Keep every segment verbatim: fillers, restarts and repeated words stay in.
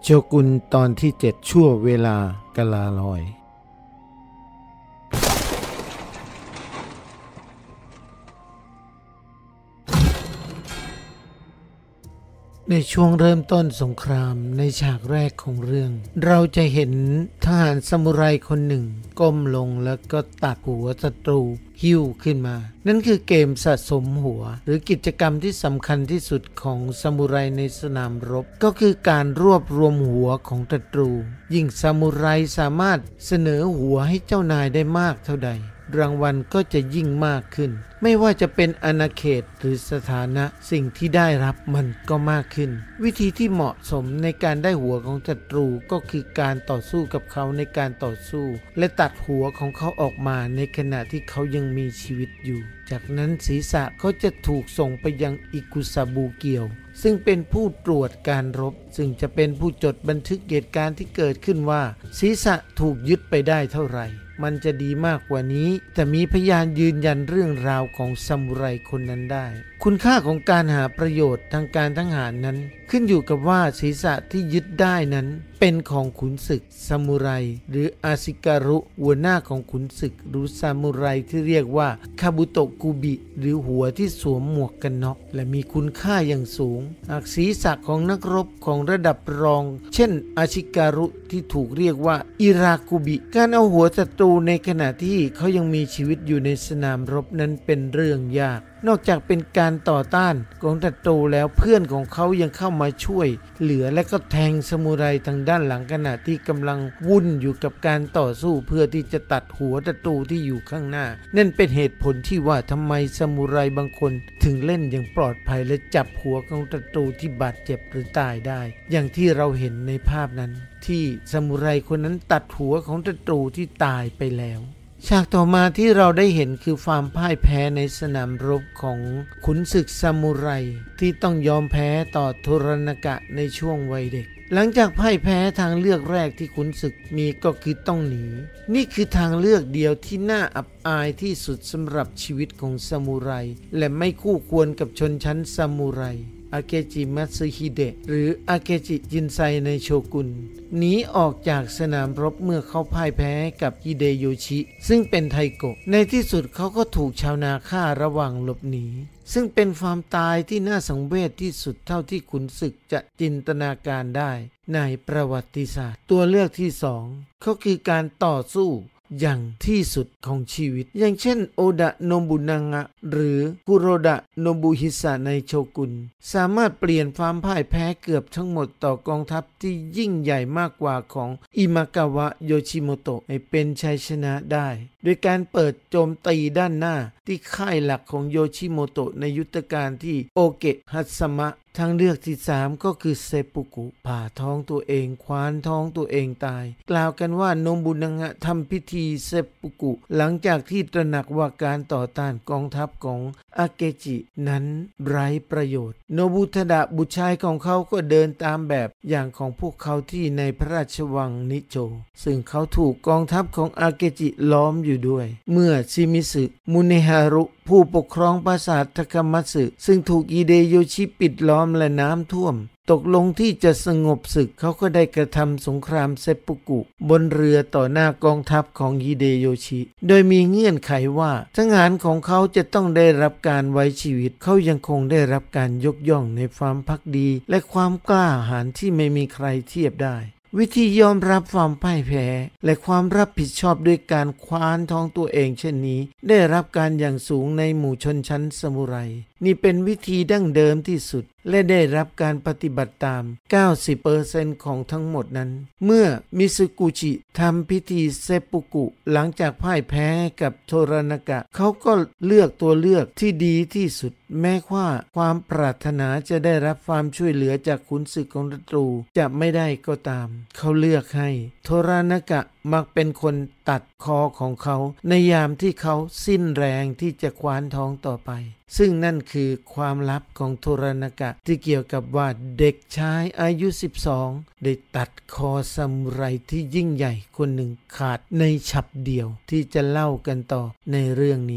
โชกุนตอนที่เจ็ดชั่วเวลากะลาลอยในช่วงเริ่มต้นสงครามในฉากแรกของเรื่องเราจะเห็นทหารซามูไรคนหนึ่งก้มลงแล้วก็ตัดหัวศัตรูหิ้วขึ้นมานั่นคือเกมสะสมหัวหรือกิจกรรมที่สำคัญที่สุดของซามูไรในสนามรบก็คือการรวบรวมหัวของศัตรูยิ่งซามูไรสามารถเสนอหัวให้เจ้านายได้มากเท่าใดรางวัลก็จะยิ่งมากขึ้นไม่ว่าจะเป็นอาณาเขตหรือสถานะสิ่งที่ได้รับมันก็มากขึ้นวิธีที่เหมาะสมในการได้หัวของศัตรูก็คือการต่อสู้กับเขาในการต่อสู้และตัดหัวของเขาออกมาในขณะที่เขายังมีชีวิตอยู่จากนั้นศีรษะเขาจะถูกส่งไปยังอิกุซาบุเกียวซึ่งเป็นผู้ตรวจการรบซึ่งจะเป็นผู้จดบันทึกเหตุการณ์ที่เกิดขึ้นว่าศีรษะถูกยึดไปได้เท่าไหร่มันจะดีมากกว่านี้แต่มีพยานยืนยันเรื่องราวของซามูไรคนนั้นได้คุณค่าของการหาประโยชน์ทางการทหารนั้นขึ้นอยู่กับว่าศีรษะที่ยึดได้นั้นเป็นของขุนศึกซามูไรหรืออาซิการุหัวหน้าของขุนศึกหรือซามูไรที่เรียกว่าคาบุโตะกุบิหรือหัวที่สวมหมวกกันน็อกและมีคุณค่าอย่างสูงหากศีรษะของนักรบของระดับรองเช่นอาชิการุที่ถูกเรียกว่าอิรากุบิการเอาหัวศัตรูในขณะที่เขายังมีชีวิตอยู่ในสนามรบนั้นเป็นเรื่องยากนอกจากเป็นการต่อต้านของศัตรูแล้วเพื่อนของเขายังเข้ามาช่วยเหลือและก็แทงซามูไรทางด้านหลังขณะที่กำลังวุ่นอยู่กับการต่อสู้เพื่อที่จะตัดหัวศัตรูที่อยู่ข้างหน้านั่นเป็นเหตุผลที่ว่าทำไมซามูไรบางคนถึงเล่นอย่างปลอดภัยและจับหัวของศัตรูที่บาดเจ็บหรือตายได้อย่างที่เราเห็นในภาพนั้นที่ซามูไรคนนั้นตัดหัวของศัตรูที่ตายไปแล้วฉากต่อมาที่เราได้เห็นคือความพ่ายแพ้ในสนามรบของขุนศึกซามูไรที่ต้องยอมแพ้ต่อโทรนากะในช่วงวัยเด็กหลังจากพ่ายแพ้ทางเลือกแรกที่ขุนศึกมีก็คือต้องหนีนี่คือทางเลือกเดียวที่น่าอับอายที่สุดสำหรับชีวิตของซามูไรและไม่คู่ควรกับชนชั้นซามูไรอาเกจิมัตสึฮิเดะหรืออาเกจิจินไซในโชกุนหนีออกจากสนามรบเมื่อเขาพ่ายแพ้กับฮิเดโยชิซึ่งเป็นไทโกะในที่สุดเขาก็ถูกชาวนาฆ่าระหว่างหลบหนีซึ่งเป็นความตายที่น่าสังเวชที่สุดเท่าที่ขุนศึกจะจินตนาการได้ในประวัติศาสตร์ตัวเลือกที่สองก็คือการต่อสู้อย่างที่สุดของชีวิตอย่างเช่นโอดะโนบุนางะหรือคุโรดะโนบุฮิสะในโชกุนสามารถเปลี่ยนความพ่ายแพ้เกือบทั้งหมดต่อกองทัพที่ยิ่งใหญ่มากกว่าของอิมากาวะโยชิโมโตะให้เป็นชัยชนะได้โดยการเปิดโจมตีด้านหน้าที่ค่ายหลักของโยชิโมโตะในยุทธการที่โอเกะฮัตสมะทางเลือกที่สามก็คือเซปุกุผ่าท้องตัวเองคว้านท้องตัวเองตายกล่าวกันว่าโนบุนางะทำพิธีเซปุกุหลังจากที่ตระหนักว่าการต่อต้านกองทัพของอาเกจินั้นไร้ประโยชน์โนบุทดะบุตรชายของเขาก็เดินตามแบบอย่างของพวกเขาที่ในพระราชวังนิโจซึ่งเขาถูกกองทัพของอาเกจิล้อมอยู่ด้วยเมื่อชิมิสึมุเนฮารุผู้ปกครองปราสาททาคามัตสึซึ่งถูกฮิเดโยชิปิดล้อมและน้ำท่วมตกลงที่จะสงบศึกเขาก็ได้กระทำสงครามเซปุกุบนเรือต่อหน้ากองทัพของฮิเดโยชิโดยมีเงื่อนไขว่าทหารของเขาจะต้องได้รับการไว้ชีวิตเขายังคงได้รับการยกย่องในความภักดีและความกล้าหาญที่ไม่มีใครเทียบได้วิธียอมรับความพ่ายแพ้และความรับผิดชอบด้วยการคว้านท้องตัวเองเช่นนี้ได้รับการอย่างสูงในหมู่ชนชั้นซามูไรนี่เป็นวิธีดั้งเดิมที่สุดและได้รับการปฏิบัติตาม เก้าสิบเปอร์เซ็นต์ ของทั้งหมดนั้นเมื่อมิซึกุจิทำพิธีเซปุกุหลังจากพ่ายแพ้กับโทรนากะเขาก็เลือกตัวเลือกที่ดีที่สุดแม้ว่าความปรารถนาจะได้รับความช่วยเหลือจากขุนศึกของศัตรูจะไม่ได้ก็ตามเขาเลือกให้โทรนากะมักเป็นคนตัดคอของเขาในยามที่เขาสิ้นแรงที่จะคว้านท้องต่อไปซึ่งนั่นคือความลับของโทรนากะที่เกี่ยวกับว่าเด็กชายอายุสิบสองได้ตัดคอซามูไรที่ยิ่งใหญ่คนหนึ่งขาดในฉับเดียวที่จะเล่ากันต่อในเรื่องนี้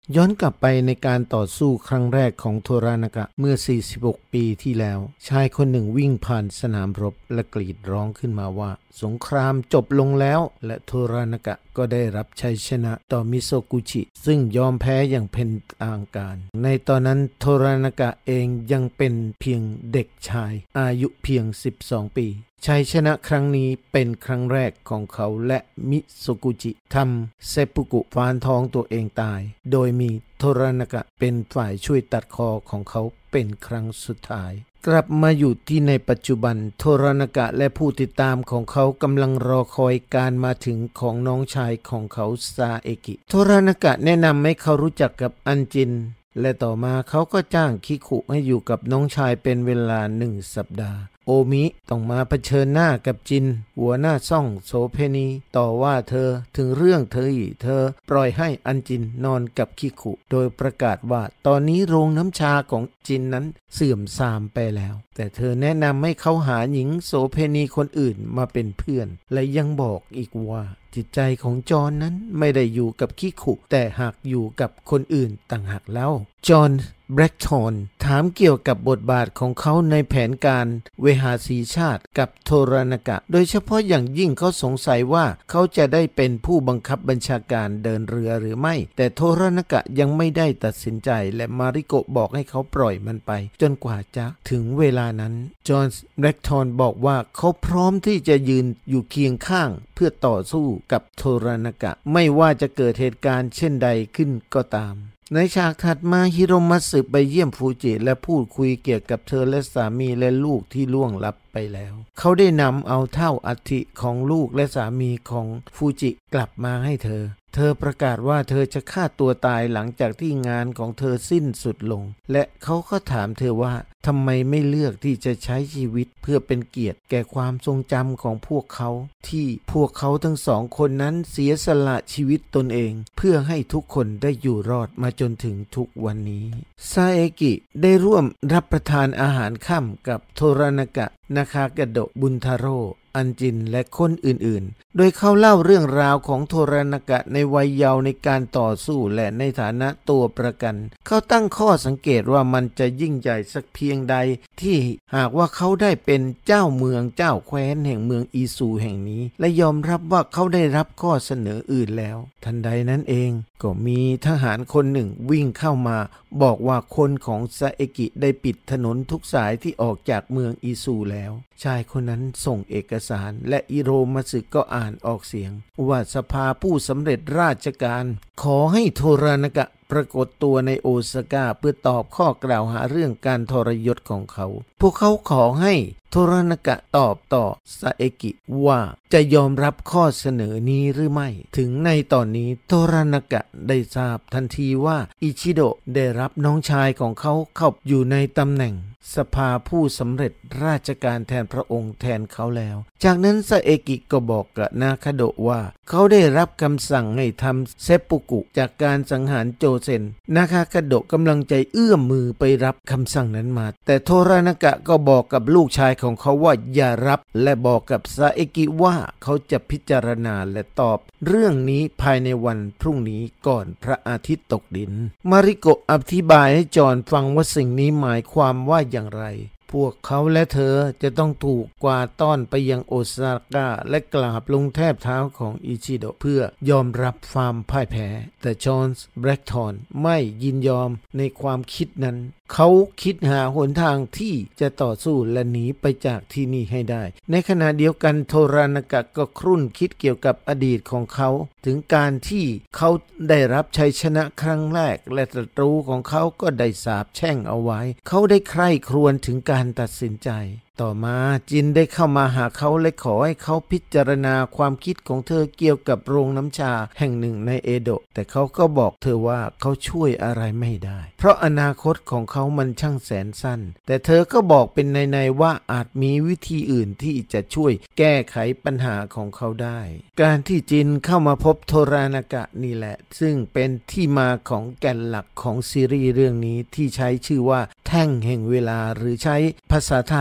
ย้อนกลับไปในการต่อสู้ครั้งแรกของโทรานากะเมื่อสี่สิบหกปีที่แล้วชายคนหนึ่งวิ่งผ่านสนามรบและกรีดร้องขึ้นมาว่าสงครามจบลงแล้วและโทรานากะก็ได้รับชัยชนะต่อมิโซกุชิซึ่งยอมแพ้อย่างเป็นทางการในตอนนั้นโทรานากะเองยังเป็นเพียงเด็กชายอายุเพียงสิบสองปีชัยชนะครั้งนี้เป็นครั้งแรกของเขาและมิโซกุจิทำเซปุกุฟานท้องตัวเองตายโดยมีโทรานากะเป็นฝ่ายช่วยตัดคอของเขาเป็นครั้งสุดท้ายกลับมาอยู่ที่ในปัจจุบันโทรานากะและผู้ติดตามของเขากำลังรอคอยการมาถึงของน้องชายของเขาซาเอกิโทรานากะแนะนำให้เขารู้จักกับอันจินและต่อมาเขาก็จ้างคิคุให้อยู่กับน้องชายเป็นเวลาหนึ่งสัปดาห์โอมิต้องมาเผชิญหน้ากับจินหัวหน้าซ่องโสเพณีต่อว่าเธอถึงเรื่องเธอเธอปล่อยให้อันจินนอนกับคิคุโดยประกาศว่าตอนนี้โรงน้ำชาของจินนั้นเสื่อมทรามไปแล้วแต่เธอแนะนำให้เขาหาหญิงโสเพณีคนอื่นมาเป็นเพื่อนและยังบอกอีกว่าจิตใจของจอห์นนั้นไม่ได้อยู่กับคิคุแต่หากอยู่กับคนอื่นต่างหากแล้วจอห์นแบล็กทอนถามเกี่ยวกับบทบาทของเขาในแผนการเวหาสีชาติกับโทรานากะโดยเฉพาะอย่างยิ่งเขาสงสัยว่าเขาจะได้เป็นผู้บังคับบัญชาการเดินเรือหรือไม่แต่โทรานากะยังไม่ได้ตัดสินใจและมาริโกะบอกให้เขาปล่อยมันไปจนกว่าจะถึงเวลานั้นจอห์นแบล็กทอนบอกว่าเขาพร้อมที่จะยืนอยู่เคียงข้างเพื่อต่อสู้กับโทรานากะไม่ว่าจะเกิดเหตุการณ์เช่นใดขึ้นก็ตามในฉากถัดมาฮิโรมัตสึไปเยี่ยมฟูจิและพูดคุยเกี่ยวกับเธอและสามีและลูกที่ล่วงลับไปแล้วเขาได้นำเอาเท่าอัฐิของลูกและสามีของฟูจิกลับมาให้เธอเธอประกาศว่าเธอจะฆ่าตัวตายหลังจากที่งานของเธอสิ้นสุดลงและเขาก็ถามเธอว่าทำไมไม่เลือกที่จะใช้ชีวิตเพื่อเป็นเกียรติแก่ความทรงจำของพวกเขาที่พวกเขาทั้งสองคนนั้นเสียสละชีวิตตนเองเพื่อให้ทุกคนได้อยู่รอดมาจนถึงทุกวันนี้ซาเอกิได้ร่วมรับประทานอาหารค่ำกับโทรานากะนาคากะโดะบุนทาโร่อันจินและคนอื่นๆโดยเขาเล่าเรื่องราวของโทรานากะในวัยเยาว์ในการต่อสู้และในฐานะตัวประกันเขาตั้งข้อสังเกตว่ามันจะยิ่งใหญ่สักเพียงใดที่หากว่าเขาได้เป็นเจ้าเมืองเจ้าแคว้นแห่งเมืองอิซูแห่งนี้และยอมรับว่าเขาได้รับข้อเสนออื่นแล้วทันใดนั้นเองก็มีทหารคนหนึ่งวิ่งเข้ามาบอกว่าคนของซาเอกิได้ปิดถนนทุกสายที่ออกจากเมืองอิซูแล้วชายคนนั้นส่งเอกสารและอิโรมัสึก็อ่านออกเสียงว่าสภาผู้สำเร็จราชการขอให้โทรานากะปรากฏตัวในโอซาก้าเพื่อตอบข้อกล่าวหาเรื่องการทรยศของเขาพวกเขาขอให้โทรานากะตอบต่อซาเอกิว่าจะยอมรับข้อเสนอนี้หรือไม่ถึงในตอนนี้โทรานากะได้ทราบทันทีว่าอิชิโดะได้รับน้องชายของเขาเข้าอยู่ในตำแหน่งสภาผู้สำเร็จราชการแทนพระองค์แทนเขาแล้วจากนั้นซาเอกิก็บอกกับนาคาโดะว่าเขาได้รับคำสั่งให้ทำเซปุกุจากการสังหารโจเซนนาคาโดะกำลังใจเอื้อมมือไปรับคำสั่งนั้นมาแต่โทรานากะก็บอกกับลูกชายของเขาว่าอย่ารับและบอกกับซาเอกิว่าเขาจะพิจารณาและตอบเรื่องนี้ภายในวันพรุ่งนี้ก่อนพระอาทิตย์ตกดินมาริโกะอธิบายให้จอห์นฟังว่าสิ่งนี้หมายความว่าอย่างไรพวกเขาและเธอจะต้องถูกกวาดต้อนไปยังโอซาก้าและกราบลงแทบเท้าของอิชิโดะเพื่อยอมรับความพ่ายแพ้แต่จอห์นแบล็กทอนไม่ยินยอมในความคิดนั้นเขาคิดหาหนทางที่จะต่อสู้และหนีไปจากที่นี่ให้ได้ในขณะเดียวกันโทรานากะก็ครุ่นคิดเกี่ยวกับอดีตของเขาถึงการที่เขาได้รับชัยชนะครั้งแรกและศัตรูของเขาก็ได้สาปแช่งเอาไว้เขาได้ใคร่ครวญถึงการตัดสินใจต่อมาจินได้เข้ามาหาเขาและขอให้เขาพิจารณาความคิดของเธอเกี่ยวกับโรงน้ำชาแห่งหนึ่งในเอโดะแต่เขาก็บอกเธอว่าเขาช่วยอะไรไม่ได้เพราะอนาคตของเขามันช่างแสนสั้นแต่เธอก็บอกเป็นในๆว่าอาจมีวิธีอื่นที่จะช่วยแก้ไขปัญหาของเขาได้การที่จินเข้ามาพบโทรานากะนี่แหละซึ่งเป็นที่มาของแก่นหลักของซีรีส์เรื่องนี้ที่ใช้ชื่อว่าแท่งแห่งเวลาหรือใช้ภาษาไทยต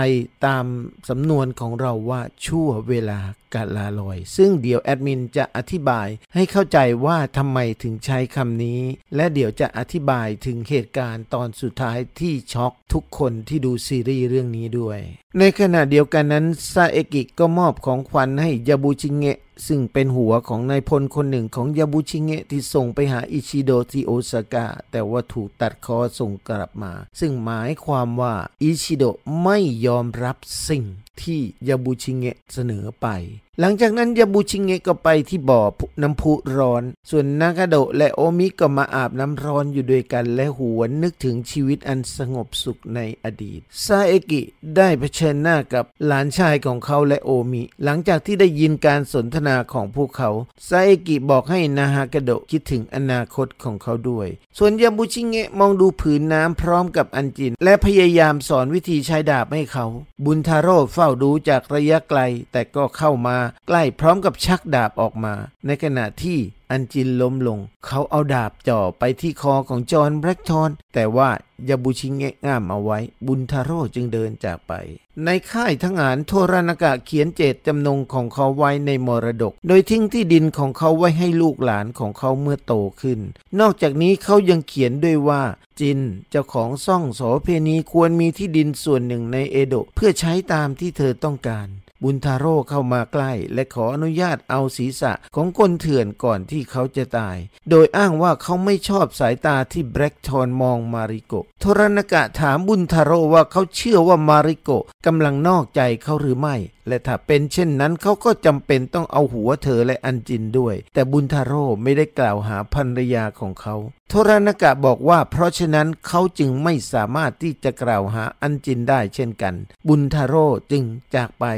ตามสำนวนของเราว่าชั่วเวลากาลาลอยซึ่งเดี๋ยวแอดมินจะอธิบายให้เข้าใจว่าทำไมถึงใช้คำนี้และเดี๋ยวจะอธิบายถึงเหตุการณ์ตอนสุดท้ายที่ช็อกทุกคนที่ดูซีรีส์เรื่องนี้ด้วยในขณะเดียวกันนั้นซาเอกิก็มอบของขวัญให้ยาบุชิเงะซึ่งเป็นหัวของนายพลคนหนึ่งของยาบุชิเงะที่ส่งไปหาอิชิโดะที่โอซาก้าแต่ว่าถูกตัดคอส่งกลับมาซึ่งหมายความว่าอิชิโดะไม่ยอมรับสิ่งที่ยาบุชิเงะเสนอไปหลังจากนั้นยาบุชิเงะก็ไปที่บ่อน้ำพุร้อนส่วนนากาโดะและโอมิก็มาอาบน้ำร้อนอยู่ด้วยกันและหวนนึกถึงชีวิตอันสงบสุขในอดีตซาเอกิได้เผชิญหน้ากับหลานชายของเขาและโอมิหลังจากที่ได้ยินการสนทนาของพวกเขาซาเอกิบอกให้นาฮากาโดะคิดถึงอนาคตของเขาด้วยส่วนยาบุชิเงะมองดูผืนน้ำพร้อมกับอันจินและพยายามสอนวิธีใช้ดาบให้เขาบุนทาโร่เฝ้าดูจากระยะไกลแต่ก็เข้ามาใกล้พร้อมกับชักดาบออกมาในขณะที่อันจินล้มลงเขาเอาดาบจ่อไปที่คอของจอห์นแบล็กทอนแต่ว่ายาบุชิเงะง่ามเอาไว้บุนทาโร่จึงเดินจากไปในค่ายทหารโทรานากะเขียนเจตจำนงของเขาไว้ในมรดกโดยทิ้งที่ดินของเขาไว้ให้ลูกหลานของเขาเมื่อโตขึ้นนอกจากนี้เขายังเขียนด้วยว่าจินเจ้าของซ่องโสเพณีควรมีที่ดินส่วนหนึ่งในเอโดะเพื่อใช้ตามที่เธอต้องการบุนทาโร่เข้ามาใกล้และขออนุญาตเอาศีรษะของคนเถื่อนก่อนที่เขาจะตายโดยอ้างว่าเขาไม่ชอบสายตาที่แบล็กทอนมองมาริโกะโทรานากะถามบุนทาโร่ว่าเขาเชื่อว่ามาริโกะกำลังนอกใจเขาหรือไม่และถ้าเป็นเช่นนั้นเขาก็จำเป็นต้องเอาหัวเธอและอันจินด้วยแต่บุนทาโร่ไม่ได้กล่าวหาภรรยาของเขาโทรานากะบอกว่าเพราะฉะนั้นเขาจึงไม่สามารถที่จะกล่าวหาอันจินได้เช่นกันบุนทาโร่จึงจากไป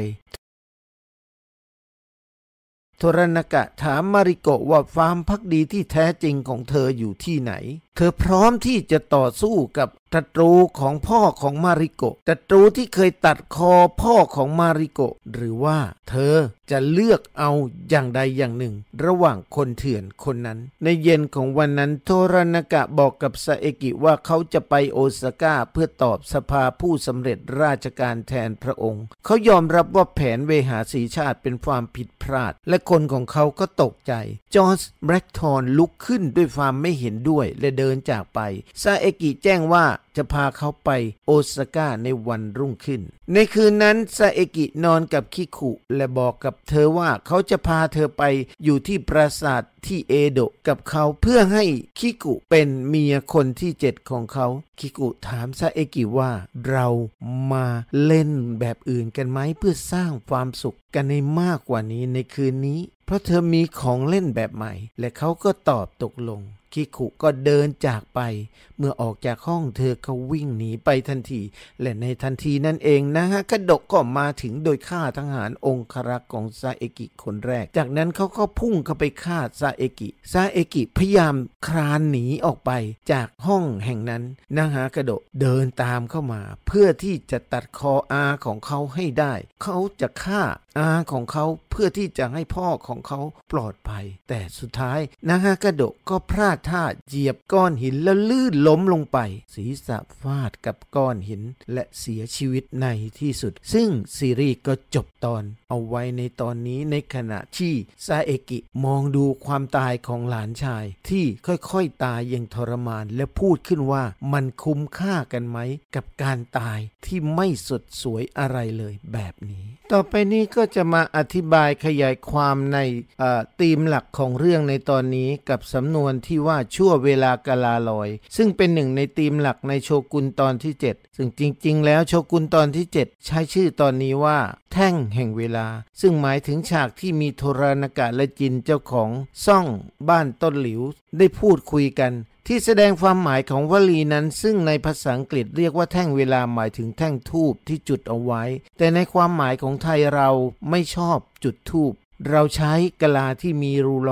โทรานากะถามมาริโกะว่าความภักดีที่แท้จริงของเธออยู่ที่ไหนเธอพร้อมที่จะต่อสู้กับศัตรูของพ่อของมาริโกะศัตรูที่เคยตัดคอพ่อของมาริโกะหรือว่าเธอจะเลือกเอาอย่างใดอย่างหนึ่งระหว่างคนเถื่อนคนนั้นในเย็นของวันนั้นโทรานากะบอกกับซาเอกิว่าเขาจะไปโอซาก้าเพื่อตอบสภาผู้สำเร็จราชการแทนพระองค์เขายอมรับว่าแผนเวหาสีชาติเป็นความผิดพลาดและคนของเขาก็ตกใจจอร์จแบล็กทอนลุกขึ้นด้วยความไม่เห็นด้วยและเดินจากไปซาเอกิแจ้งว่าจะพาเขาไปโอซาก้าในวันรุ่งขึ้นในคืนนั้นซาเอกินอนกับคิคุและบอกกับเธอว่าเขาจะพาเธอไปอยู่ที่ปราสาทที่เอโดะกับเขาเพื่อให้คิกุเป็นเมียคนที่เจ็ดของเขาคิกุถามซาเอกิว่าเรามาเล่นแบบอื่นกันไหมเพื่อสร้างความสุขกันในมากกว่านี้ในคืนนี้เพราะเธอมีของเล่นแบบใหม่และเขาก็ตอบตกลงคิคุก็เดินจากไปเมื่อออกจากห้องเธอก็วิ่งหนีไปทันทีและในทันทีนั่นเองนะฮะกระดกก็มาถึงโดยฆ่าทหารองครักษ์ของซาเอกิคนแรกจากนั้นเขาก็พุ่งเข้าไปฆ่าซาเอกิซาเอกิพยายามคลานหนีออกไปจากห้องแห่งนั้นนะฮะกระดกเดินตามเข้ามาเพื่อที่จะตัดคออาของเขาให้ได้เขาจะฆ่าอาของเขาเพื่อที่จะให้พ่อของเขาปลอดภัยแต่สุดท้ายนะฮะกระดกก็พลาดท่าเหยียบก้อนหินแล้วลื่นล้มลงไปศีรษะฟาดกับก้อนหินและเสียชีวิตในที่สุดซึ่งซีรีส์ก็จบตอนเอาไว้ในตอนนี้ในขณะที่ซาเอกิมองดูความตายของหลานชายที่ค่อยๆตายอย่างทรมานและพูดขึ้นว่ามันคุ้มค่ากันไหมกับการตายที่ไม่สดสวยอะไรเลยแบบนี้ต่อไปนี้ก็จะมาอธิบายขยายความในธีมหลักของเรื่องในตอนนี้กับสำนวนที่ว่าชั่วเวลากาลาลอยซึ่งเป็นหนึ่งในธีมหลักในโชกุนตอนที่เจ็ดซึ่งจริงๆแล้วโชกุนตอนที่เจ็ดใช้ชื่อตอนนี้ว่าแท่งแห่งเวลาซึ่งหมายถึงฉากที่มีโทรานากะและจินเจ้าของซ่องบ้านต้นหลิวได้พูดคุยกันที่แสดงความหมายของวลีนั้นซึ่งในภาษาอังกฤษเรียกว่าแท่งเวลาหมายถึงแท่งธูปที่จุดเอาไว้แต่ในความหมายของไทยเราไม่ชอบจุดธูปเราใช้กะลาที่มีรูรอย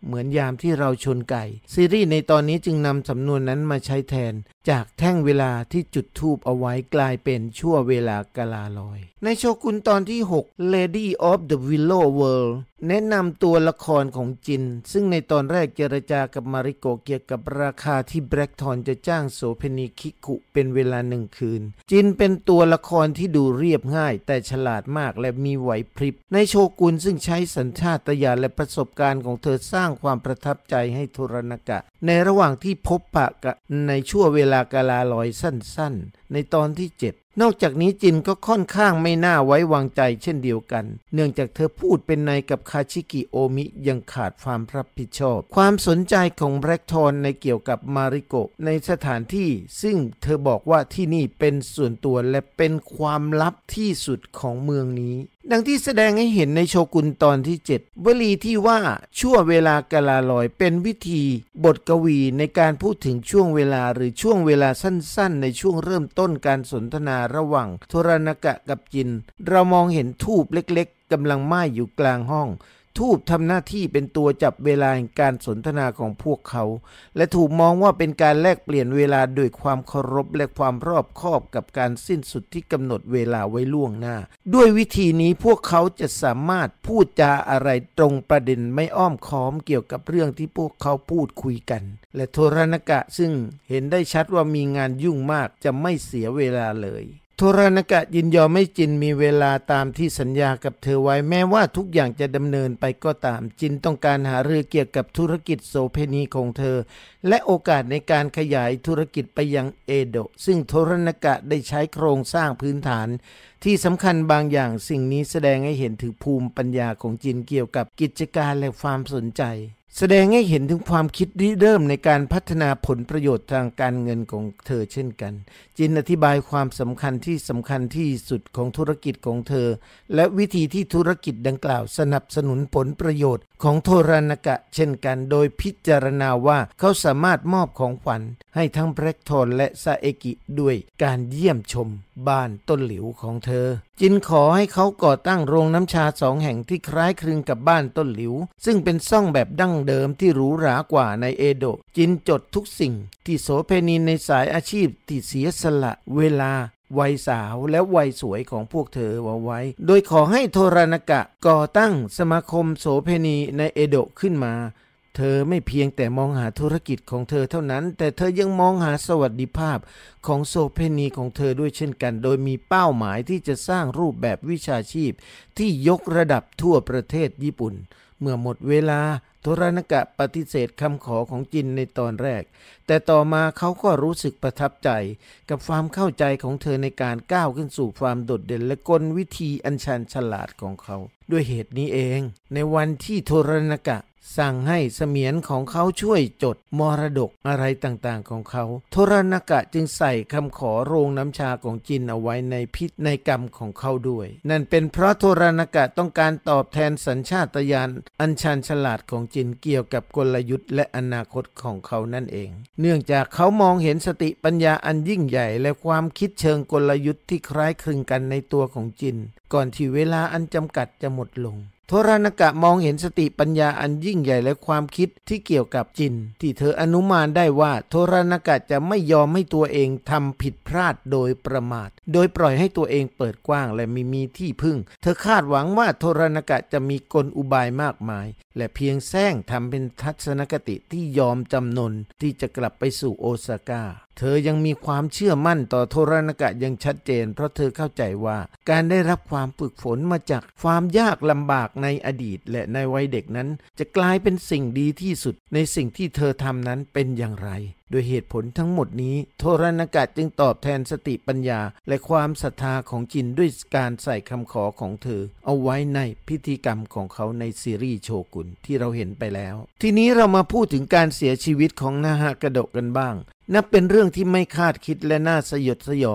เหมือนยามที่เราชนไก่ซีรีส์ในตอนนี้จึงนำสำนวนนั้นมาใช้แทนจากแท่งเวลาที่จุดธูปเอาไว้กลายเป็นชั่วเวลากาลาลอยในโชกุนตอนที่หก Lady of the Willow World แนะนำตัวละครของจินซึ่งในตอนแรกเจรจากับมาริโกะเกี่ยวกับราคาที่แบล็กทอนจะจ้างโสเพณีคิคุเป็นเวลาหนึ่งคืนจินเป็นตัวละครที่ดูเรียบง่ายแต่ฉลาดมากและมีไหวพริบในโชกุนซึ่งใช้สัญชาตญาณและประสบการณ์ของเธอสร้างความประทับใจให้โทรนากะในระหว่างที่พบปะกันในช่วงเวลากาลาลอยสั้นๆในตอนที่เจ็ดนอกจากนี้จินก็ค่อนข้างไม่น่าไว้วางใจเช่นเดียวกันเนื่องจากเธอพูดเป็นในกับคาชิกิโอมิยังขาดความรับผิดชอบความสนใจของแบล็กทอนในเกี่ยวกับมาริโกะในสถานที่ซึ่งเธอบอกว่าที่นี่เป็นส่วนตัวและเป็นความลับที่สุดของเมืองนี้ดังที่แสดงให้เห็นในโชกุนตอนที่เจ็ดวลีที่ว่าชั่วเวลากาลาลอยเป็นวิธีบทกวีในการพูดถึงช่วงเวลาหรือช่วงเวลาสั้นๆในช่วงเริ่มต้นการสนทนาระหว่างโทรนากะกับจินเรามองเห็นธูปเล็กๆกำลังไหม้อยู่กลางห้องธูปทำหน้าที่เป็นตัวจับเวลาแห่งการสนทนาของพวกเขาและถูกมองว่าเป็นการแลกเปลี่ยนเวลาโดยความเคารพและความรอบคอบกับการสิ้นสุดที่กำหนดเวลาไว้ล่วงหน้าด้วยวิธีนี้พวกเขาจะสามารถพูดจาอะไรตรงประเด็นไม่อ้อมค้อมเกี่ยวกับเรื่องที่พวกเขาพูดคุยกันและโทรนากะซึ่งเห็นได้ชัดว่ามีงานยุ่งมากจะไม่เสียเวลาเลยโทรนากะยินยอมให้จินมีเวลาตามที่สัญญากับเธอไว้แม้ว่าทุกอย่างจะดำเนินไปก็ตามจินต้องการหารือเกี่ยวกับธุรกิจโสเพณีของเธอและโอกาสในการขยายธุรกิจไปยังเอโดะซึ่งโทรนากะได้ใช้โครงสร้างพื้นฐานที่สำคัญบางอย่างสิ่งนี้แสดงให้เห็นถึงภูมิปัญญาของจินเกี่ยวกับกิจการและความสนใจแสดงให้เห็นถึงความคิดริเริ่มในการพัฒนาผลประโยชน์ทางการเงินของเธอเช่นกันจินอธิบายความสำคัญที่สำคัญที่สุดของธุรกิจของเธอและวิธีที่ธุรกิจดังกล่าวสนับสนุนผลประโยชน์ของโทรนากะเช่นกันโดยพิจารณาว่าเขาสามารถมอบของขวัญให้ทั้งแบล็กทอนและซาเอกิด้วยการเยี่ยมชมบ้านต้นหลิวของเธอจินขอให้เขาก่อตั้งโรงน้ำชาสองแห่งที่คล้ายคลึงกับบ้านต้นหลิวซึ่งเป็นซ่องแบบดั้งเดิมที่หรูหรากว่าในเอโดะจินจดทุกสิ่งที่โสเภณีในสายอาชีพที่เสียสละเวลาวัยสาวและวัยสวยของพวกเธอเอาไว้โดยขอให้โทรนากะก่อตั้งสมาคมโสเภณีในเอโดะขึ้นมาเธอไม่เพียงแต่มองหาธุรกิจของเธอเท่านั้นแต่เธอยังมองหาสวัสดิภาพของโสเภณีของเธอด้วยเช่นกันโดยมีเป้าหมายที่จะสร้างรูปแบบวิชาชีพที่ยกระดับทั่วประเทศญี่ปุ่นเมื่อหมดเวลาโทรนากะปฏิเสธคำขอของจินในตอนแรกแต่ต่อมาเขาก็รู้สึกประทับใจกับความเข้าใจของเธอในการก้าวขึ้นสู่ความโดดเด่นและกลวิธีอันชาญฉลาดของเขาด้วยเหตุนี้เองในวันที่โทรนากะสั่งให้เสมียนของเขาช่วยจดมรดกอะไรต่างๆของเขาโทรนากะจึงใส่คำขอโรงน้ำชาของจินเอาไว้ในพินัยกรรมของเขาด้วยนั่นเป็นเพราะโทรนากะต้องการตอบแทนสัญชาตญาณอันชาญฉลาดของจินเกี่ยวกับกลยุทธ์และอนาคตของเขานั่นเองเนื่องจากเขามองเห็นสติปัญญาอันยิ่งใหญ่และความคิดเชิงกลยุทธ์ที่คล้ายคลึงกันในตัวของจินก่อนที่เวลาอันจำกัดจะหมดลงโทรนากะมองเห็นสติปัญญาอันยิ่งใหญ่และความคิดที่เกี่ยวกับจินที่เธออนุมานได้ว่าโทรนากะจะไม่ยอมให้ตัวเองทำผิดพลาดโดยประมาทโดยปล่อยให้ตัวเองเปิดกว้างและไม่มีที่พึ่งเธอคาดหวังว่าโทรนากะจะมีกลอุบายมากมายและเพียงแซงทำเป็นทัศนคติที่ยอมจำนนที่จะกลับไปสู่โอซาก้าเธอยังมีความเชื่อมั่นต่อโทรนากะอย่างชัดเจนเพราะเธอเข้าใจว่าการได้รับความฝึกฝนมาจากความยากลำบากในอดีตและในวัยเด็กนั้นจะกลายเป็นสิ่งดีที่สุดในสิ่งที่เธอทำนั้นเป็นอย่างไรโดยเหตุผลทั้งหมดนี้โทรนากะจึงตอบแทนสติปัญญาและความศรัทธาของจินด้วยการใส่คำขอของเธอเอาไว้ในพิธีกรรมของเขาในซีรีส์โชกุนที่เราเห็นไปแล้วทีนี้เรามาพูดถึงการเสียชีวิตของนาฮากะโดะกันบ้างนับเป็นเรื่องที่ไม่คาดคิดและน่าสยดสยอง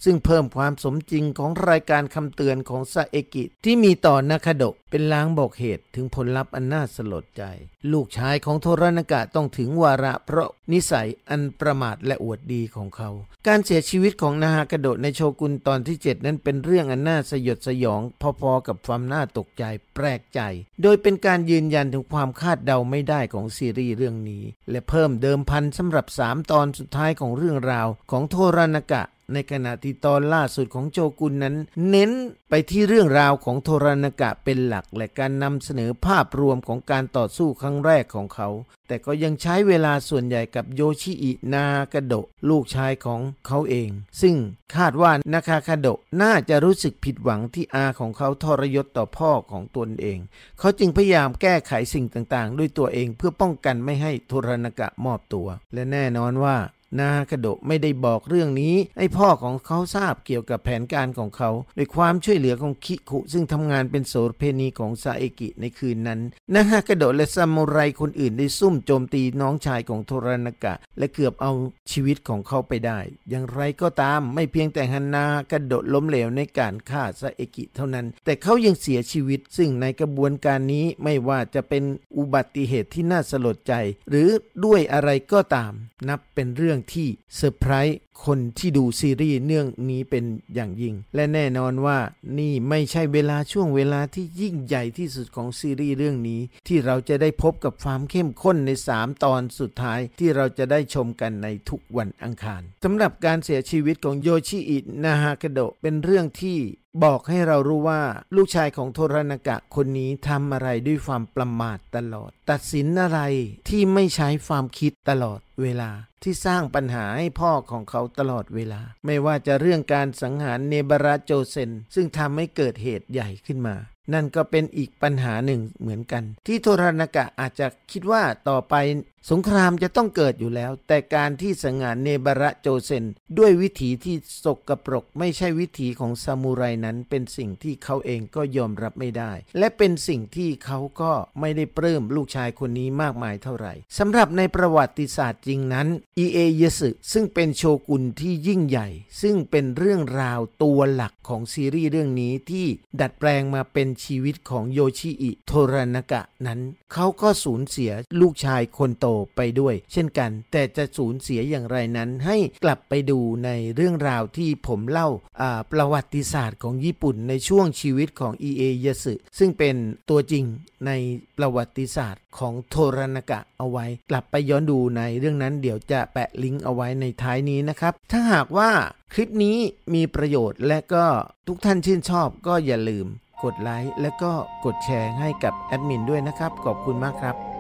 ซึ่งเพิ่มความสมจริงของรายการคำเตือนของซาเอกิที่มีต่อนาคาโดะเป็นลางบอกเหตุถึงผลลัพธ์อันน่าสลดใจลูกชายของโทรานากะต้องถึงวาระเพราะนิสัยอันประมาทและอวดดีของเขาการเสียชีวิตของนาคาโดะในโชกุนตอนที่เจ็ดนั้นเป็นเรื่องอันน่าสยดสยองพอๆกับความน่าตกใจแปลกใจโดยเป็นการยืนยันถึงความคาดเดาไม่ได้ของซีรีส์เรื่องนี้และเพิ่มเดิมพันสำหรับสามตอนสุดท้ายของเรื่องราวของโทรานากะในขณะที่ตอนล่าสุดของโจกุนนั้นเน้นไปที่เรื่องราวของโทรานากะเป็นหลักและการนำเสนอภาพรวมของการต่อสู้ครั้งแรกของเขาแต่ก็ยังใช้เวลาส่วนใหญ่กับโยชิอินากาโดะลูกชายของเขาเองซึ่งคาดว่านาคาคาโดะน่าจะรู้สึกผิดหวังที่อาของเขาทรยศต่อพ่อของตนเองเขาจึงพยายามแก้ไขสิ่งต่างๆด้วยตัวเองเพื่อป้องกันไม่ให้โทรานากะมอบตัวและแน่นอนว่านาคาโดะไม่ได้บอกเรื่องนี้ให้พ่อของเขาทราบเกี่ยวกับแผนการของเขาด้วยความช่วยเหลือของคิคุซึ่งทำงานเป็นโสเภณีของซาเอกิในคืนนั้นนาคาโดะและซามูไรคนอื่นได้ซุ่มโจมตีน้องชายของโทรานากะและเกือบเอาชีวิตของเขาไปได้อย่างไรก็ตามไม่เพียงแต่นาคาโดะล้มเหลวในการฆ่าซาเอกิเท่านั้นแต่เขายังเสียชีวิตซึ่งในกระบวนการนี้ไม่ว่าจะเป็นอุบัติเหตุที่น่าสลดใจหรือด้วยอะไรก็ตามนับเป็นเรื่องที่เซอร์ไพรส์คนที่ดูซีรีส์เรื่องนี้เป็นอย่างยิ่งและแน่นอนว่านี่ไม่ใช่เวลาช่วงเวลาที่ยิ่งใหญ่ที่สุดของซีรีส์เรื่องนี้ที่เราจะได้พบกับความเข้มข้นในสามตอนสุดท้ายที่เราจะได้ชมกันในทุกวันอังคารสำหรับการเสียชีวิตของโยชิอินาฮากาโดะเป็นเรื่องที่บอกให้เรารู้ว่าลูกชายของโทรานากะคนนี้ทำอะไรด้วยความประมาทตลอดตัดสินอะไรที่ไม่ใช้ความคิดตลอดเวลาที่สร้างปัญหาให้พ่อของเขาตลอดเวลาไม่ว่าจะเรื่องการสังหารเนบาระโจเซนซึ่งทำให้เกิดเหตุใหญ่ขึ้นมานั่นก็เป็นอีกปัญหาหนึ่งเหมือนกันที่โทรานากะอาจจะคิดว่าต่อไปสงครามจะต้องเกิดอยู่แล้วแต่การที่สังหารเนบาระโจเซนด้วยวิถีที่สกปรกไม่ใช่วิถีของซามูไรนั้นเป็นสิ่งที่เขาเองก็ยอมรับไม่ได้และเป็นสิ่งที่เขาก็ไม่ได้ปลื้มลูกชายคนนี้มากมายเท่าไหร่สำหรับในประวัติศาสตร์จริงนั้นอิเอยสึซึ่งเป็นโชกุนที่ยิ่งใหญ่ซึ่งเป็นเรื่องราวตัวหลักของซีรีส์เรื่องนี้ที่ดัดแปลงมาเป็นชีวิตของโยชิอิโทรานากะนั้นเขาก็สูญเสียลูกชายคนโตไปด้วยเช่นกันแต่จะสูญเสียอย่างไรนั้นให้กลับไปดูในเรื่องราวที่ผมเล่าประวัติศาสตร์ของญี่ปุ่นในช่วงชีวิตของอิเอยสึซึ่งเป็นตัวจริงในประวัติศาสตร์ของโทรานากะเอาไว้กลับไปย้อนดูในเรื่องนั้นเดี๋ยวจะแปะลิงก์เอาไว้ในท้ายนี้นะครับถ้าหากว่าคลิปนี้มีประโยชน์และก็ทุกท่านชื่นชอบก็อย่าลืมกดไลค์และก็กดแชร์ให้กับแอดมินด้วยนะครับขอบคุณมากครับ